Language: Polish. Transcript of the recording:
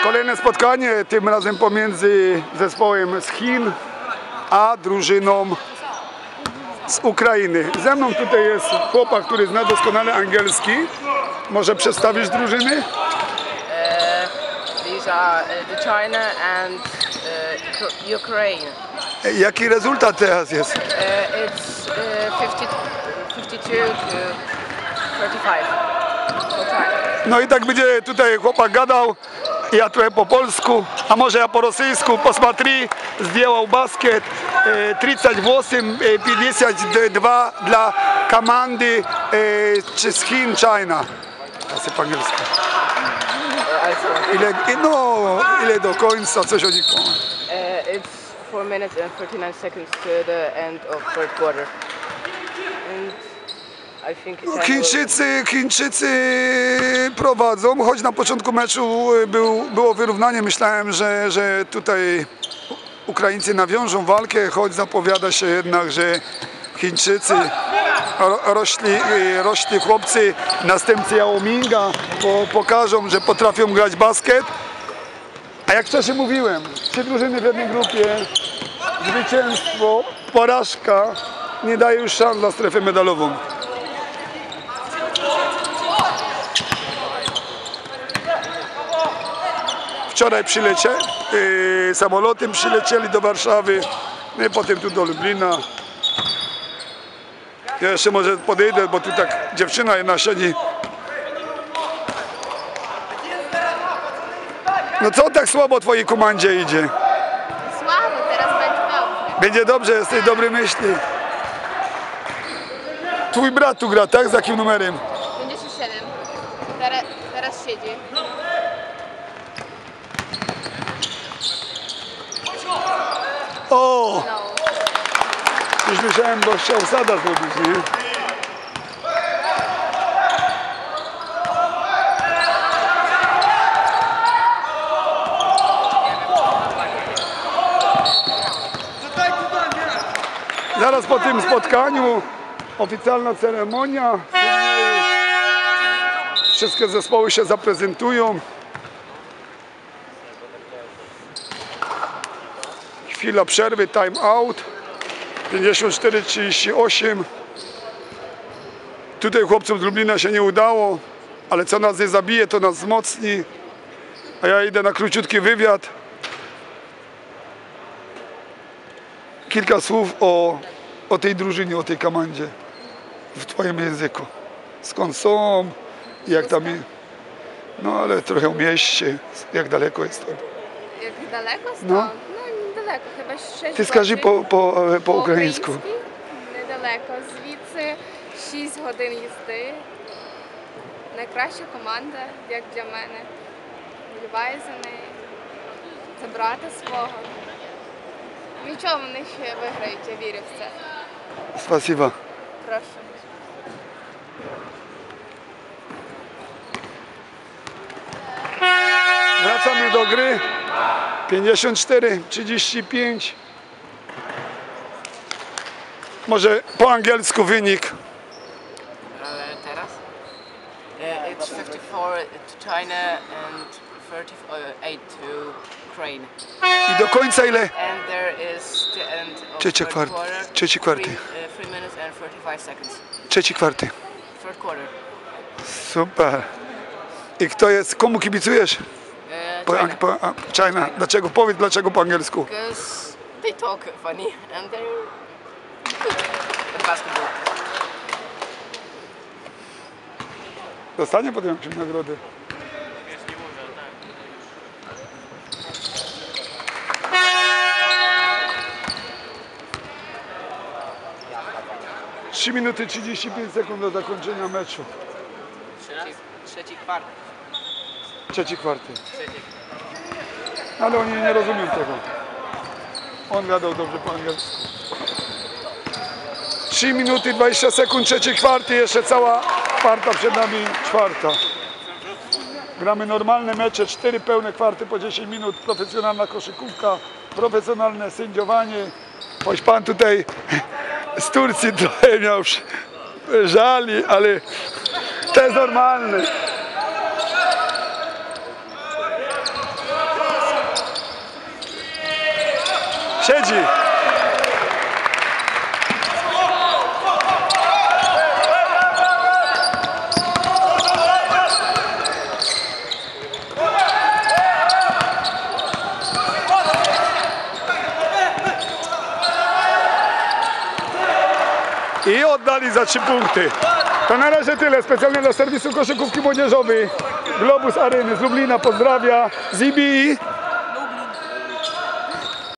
Kolejne spotkanie, tym razem pomiędzy zespołem z Chin a drużyną z Ukrainy. Ze mną tutaj jest chłopak, który zna doskonale angielski. Może przedstawisz drużyny? These are the China and Ukraine. Jaki rezultat teraz jest? It's 52 to 35 for China. No i tak będzie tutaj chłopak gadał, ja trochę po polsku, a może ja po rosyjsku. Посмотри, сделал basket 38-52 dla komandy z Chin, China. Asi po angielsku. Ile do końca, coś o nich powiem. It's 4 minutes and 39 seconds to the end of third quarter. And I think Chińczycy prowadzą, choć na początku meczu było wyrównanie. Myślałem, że tutaj Ukraińcy nawiążą walkę, choć zapowiada się jednak, że Chińczycy, rośli chłopcy, następcy Yao Minga pokażą, że potrafią grać basket. A jak wcześniej mówiłem, 3 drużyny w jednej grupie, zwycięstwo, porażka nie daje już szans na strefę medalową. Wczoraj samolotem przylecieli do Warszawy, no i potem tu do Lublina. Ja jeszcze może podejdę, bo tu tak dziewczyna jedna siedzi. No co tak słabo twojej komandzie idzie? Słabo, teraz będzie dobrze. Będzie dobrze, jesteś dobry myśli. Twój brat tu gra, tak? Z jakim numerem? 57. Teraz siedzi. O! No. Już myślałem, bo chciał sada zrobić, nie? Zaraz po tym spotkaniu oficjalna ceremonia. Wszystkie zespoły się zaprezentują. Chwila przerwy, time out. 54-38. Tutaj chłopcom z Lublina się nie udało, ale co nas nie zabije, to nas wzmocni. A ja idę na króciutki wywiad. Kilka słów o tej drużynie, o tej komandzie w twoim języku. Skąd są, jak tam... No ale trochę o mieście, jak daleko jest to. Jak daleko stąd? No. No niedaleko, chyba 6 Ти скажи по українську. Недалеко. Звідси 6 годин їзди. Найкраща команда, як для мене. Вболіваю за неї. За брата свого. Нічого, вони ще виграють, я вірю в це. Спасибо. Прошу. Wracamy do gry. 54-35. Może po angielsku wynik. teraz? It's 54 to China and 38 to Ukraine. I do końca ile? And there is the end of Trzeci third kwart. quarter. Trzeci kwarty. 3 minutes and 45 seconds. Trzeci kwarty. Third quarter. Super. I kto jest? Komu kibicujesz? China. China. Dlaczego? Powiedz dlaczego po angielsku. Because they talk funny and they're good at basketball. Dostanie potem jakąś nagrodę. Trzy minuty 35 sekund do zakończenia meczu. Trzeci kwart. Trzeci kwarty. Ale oni nie rozumieją tego. On gadał dobrze po angielsku. 3 minuty 20 sekund, trzeci kwarty, jeszcze cała kwarta przed nami, czwarta. Gramy normalne mecze, 4 pełne kwarty po 10 minut, profesjonalna koszykówka, profesjonalne sędziowanie. Choć pan tutaj z Turcji trochę miał żali, ale to jest normalne. Siedzi. I oddali za 3 punkty. To na razie tyle. Specjalnie dla serwisu koszykówki młodzieżowej Globus Areny z Lublina pozdrawia Zibi.